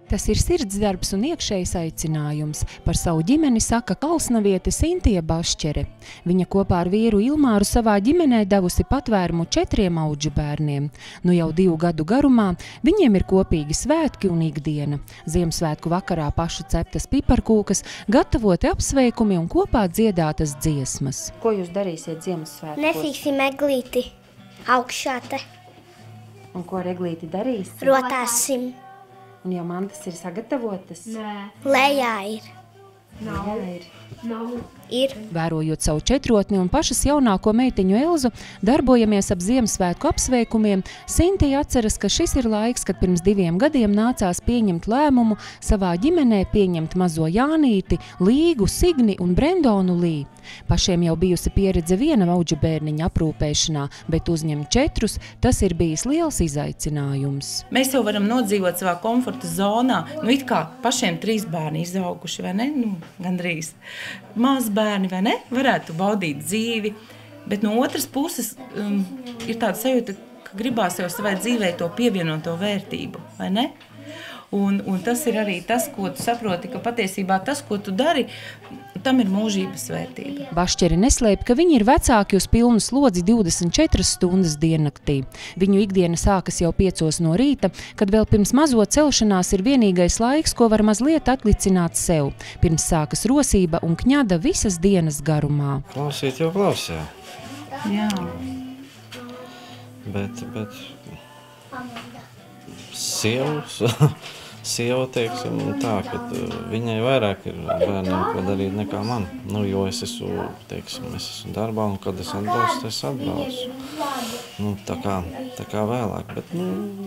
Tas ir sirdsdarbs un iekšējs aicinājums. Par savu ģimeni saka kalsnaviete Sintija Bašķere. Viņa kopā ar vīru Ilmāru savā ģimenē devusi patvērumu 4 audžu bērniem. Nu jau 2 gadu garumā viņiem ir kopīgi svētki un ikdiena. Ziemassvētku vakarā pašu ceptas piparkūkas, gatavoti apsveikumi un kopā dziedātas dziesmas. Ko jūs darīsiet Ziemassvētkos? Nesīksim eglīti augšā te. Un ko ar eglīti darīs? Rotāsim. Un jau mantas ir sagatavotas? Nē. Lejā ir. Ir. Vērojot savu četrotni un pašas jaunāko meitiņu Elzu, darbojamies ap Ziemassvētku apsveikumiem, Sintija atceras, ka šis ir laiks, kad pirms 2 gadiem nācās pieņemt lēmumu savā ģimenē pieņemt mazo Jānīti, Līgu, Signi un Brendonu Lī. Pašiem jau bijusi pieredze viena audžu bērniņa aprūpēšanā, bet uzņemt 4, tas ir bijis liels izaicinājums. Mēs jau varam nodzīvot savā komforta zonā, it kā pašiem 3 bērni izauguši, vai ne? Gandrīz. Maz bērni, vai ne? Varētu baudīt dzīvi, bet no otras puses ir tāda sajūta, ka gribās jau savai dzīvē to pievienoto vērtību, vai ne? Un tas ir arī tas, ko tu saproti, ka patiesībā tas, ko tu dari, tam ir mūžības vērtība. Bašķeri neslēp, ka viņi ir vecāki uz pilnu slodzi 24 stundas diennaktī. Viņu ikdiena sākas jau 5 no rīta, kad vēl pirms mazo celšanās ir vienīgais laiks, ko var mazliet atlicināt sev. Pirms sākas rosība un kņada visas dienas garumā. Klausīt jau klausījā. Jā. Bet sieva, teiksim, tā, ka viņai vairāk ir bērniem, ko darīt nekā man. Jo es esmu darbā, un kad es atbalstu, es atbalstu. Tā kā vēlāk, bet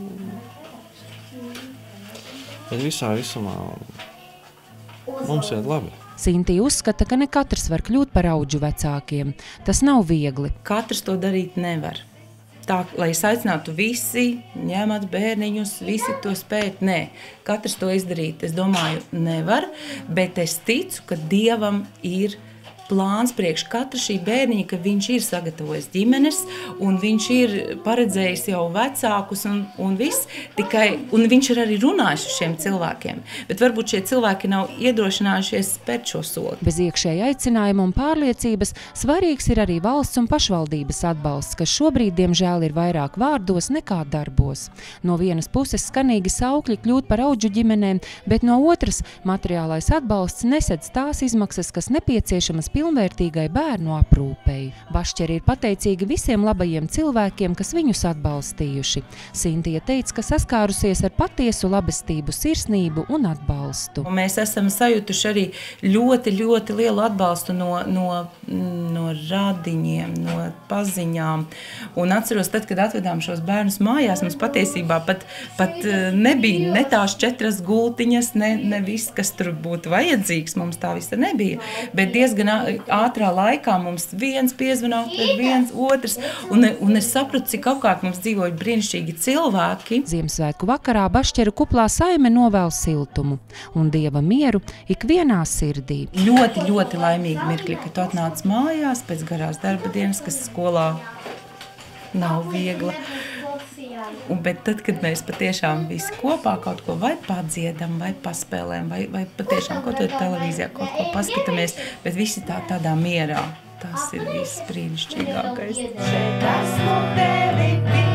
visā visumā mums iet labi. Sintija uzskata, ka ne katrs var kļūt par audžu vecākiem. Tas nav viegli. Katrs to darīt nevar. Tā, lai es aicinātu visi, ņemat bērniņus, visi to spēt, nē. Katrs to izdarīt, es domāju, nevar, bet es ticu, ka Dievam ir plāns priekš katra šī bērniņa, ka viņš ir sagatavojis ģimenes, un viņš ir paredzējis jau vecākus, un viss, un viņš ir arī runājis ar šiem cilvēkiem. Bet varbūt šie cilvēki nav iedrošinājušies spērt šo soli. Bez iekšēja aicinājuma un pārliecības svarīgs ir arī valsts un pašvaldības atbalsts, kas šobrīd, diemžēl, ir vairāk vārdos nekā darbos. No vienas puses skanīgi saukļi kļūt par audžu ģimenēm, bet no otras materiālais atbalsts nesedz tās izmaksas, kas nepieciešamas pilnvērtīgai bērnu aprūpei. Bašķeri ir pateicīgi visiem labajiem cilvēkiem, kas viņus atbalstījuši. Sintija teica, ka saskārusies ar patiesu labestību, sirsnību un atbalstu. Mēs esam sajutuši arī ļoti, ļoti lielu atbalstu no radiņiem, no paziņām. Un atceros, tad, kad atvedām šos bērnus mājās, mums patiesībā pat nebija ne tās 4 gultiņas, ne viss, kas tur būtu vajadzīgs, mums tā visa nebija. Bet diezgan ātrā laikā mums viens piezvanā, viens otrs, un es sapratu, cik apkārt mums dzīvoja brīnišķīgi cilvēki. Ziemassvētku vakarā Bašķeru kuplā saime novēl siltumu un Dieva mieru ikvienā sirdī. Ļoti, ļoti laimīgi mirkļi, ka tu atnāc mājās pēc garās darba dienas, kas skolā nav viegla. Bet tad, kad mēs patiešām visi kopā kaut ko vai padziedam, vai paspēlēm, vai patiešām kaut ko televīzijā, kaut ko paskatāmies, bet visi tādā mierā, tas ir viss brīnišķīgākais.